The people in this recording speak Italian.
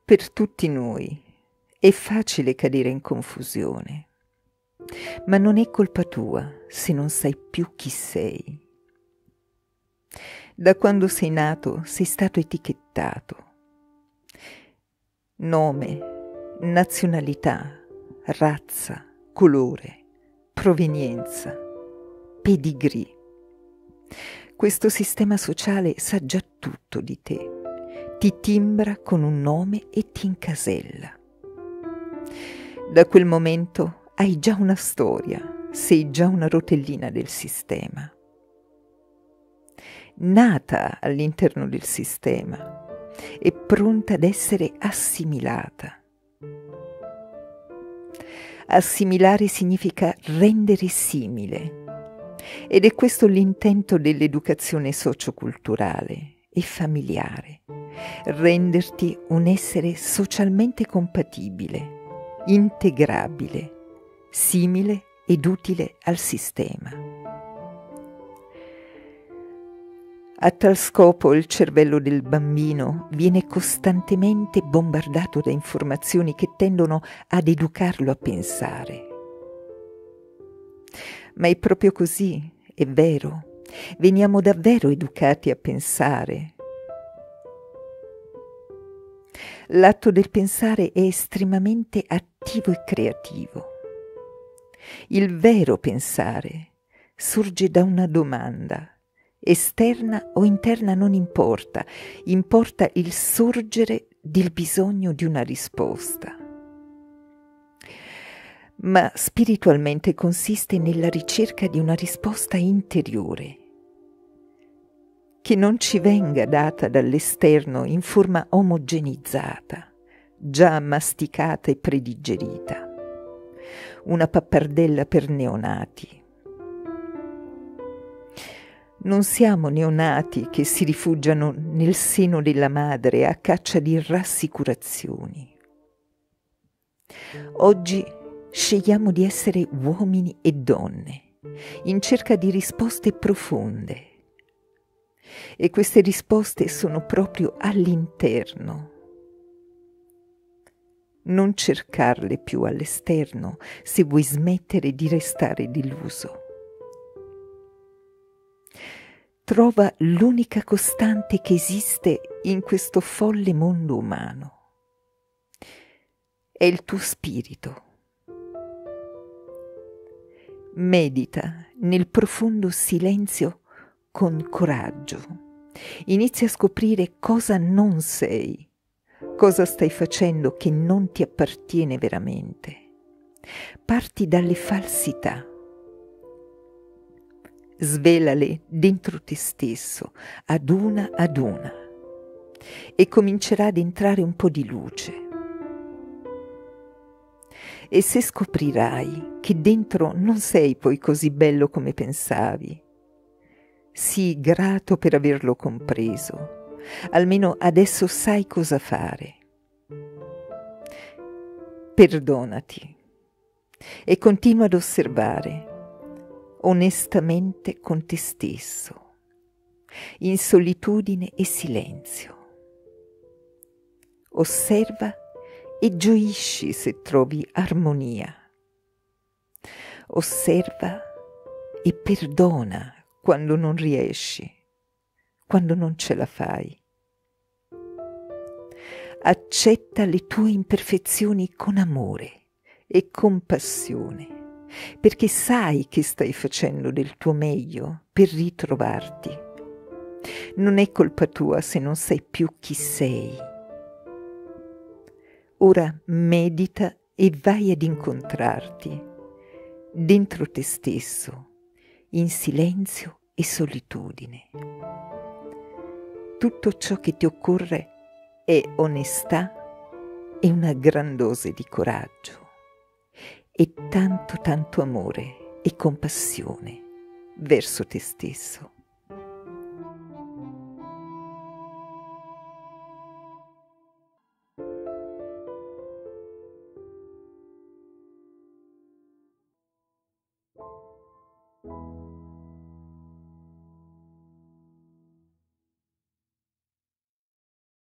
Per tutti noi è facile cadere in confusione, ma non è colpa tua se non sai più chi sei. Da quando sei nato sei stato etichettato. Nome, nazionalità, razza, colore, provenienza, pedigree. Questo sistema sociale sa già tutto di te. Ti timbra con un nome e ti incasella. Da quel momento hai già una storia, sei già una rotellina del sistema. Nata all'interno del sistema e pronta ad essere assimilata. Assimilare significa rendere simile, ed è questo l'intento dell'educazione socioculturale e familiare. Renderti un essere socialmente compatibile, integrabile, simile ed utile al sistema. A tal scopo il cervello del bambino viene costantemente bombardato da informazioni che tendono ad educarlo a pensare. Ma è proprio così, è vero, veniamo davvero educati a pensare. L'atto del pensare è estremamente attivo e creativo. Il vero pensare sorge da una domanda. Esterna o interna non importa, importa il sorgere del bisogno di una risposta. Ma spiritualmente consiste nella ricerca di una risposta interiore, che non ci venga data dall'esterno in forma omogenizzata, già masticata e predigerita, una pappardella per neonati. Non siamo neonati che si rifugiano nel seno della madre a caccia di rassicurazioni. Oggi scegliamo di essere uomini e donne, in cerca di risposte profonde. E queste risposte sono proprio all'interno. Non cercarle più all'esterno se vuoi smettere di restare deluso. Trova l'unica costante che esiste in questo folle mondo umano. È il tuo spirito. Medita nel profondo silenzio con coraggio. Inizia a scoprire cosa non sei, cosa stai facendo che non ti appartiene veramente. Parti dalle falsità. Svelale dentro te stesso, ad una, e comincerà ad entrare un po' di luce. E se scoprirai che dentro non sei poi così bello come pensavi, sii grato per averlo compreso, almeno adesso sai cosa fare. Perdonati e continua ad osservare onestamente con te stesso, in solitudine e silenzio. Osserva e gioisci se trovi armonia. Osserva e perdona quando non riesci, quando non ce la fai. Accetta le tue imperfezioni con amore e compassione, perché sai che stai facendo del tuo meglio per ritrovarti. Non è colpa tua se non sai più chi sei. Ora medita e vai ad incontrarti dentro te stesso, in silenzio e solitudine. Tutto ciò che ti occorre è onestà e una gran dose di coraggio e tanto amore e compassione verso te stesso.